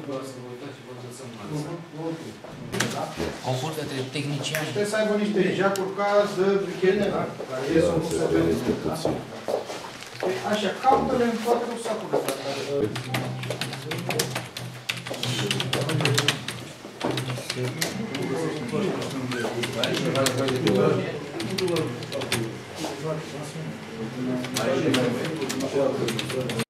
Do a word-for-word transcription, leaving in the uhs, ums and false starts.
doar să vă uitați și vă dați seama. Concurs de tehnicieni. Trebuie să aibă niște geacuri ca de brichete, da? Care ies o musă de da? Așa, caută-le în toate sacurile astea.